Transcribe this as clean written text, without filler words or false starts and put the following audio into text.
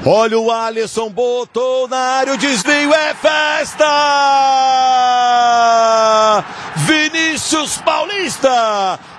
Olha o Alisson, botou na área, o desvio é festa! Vinícius Paulista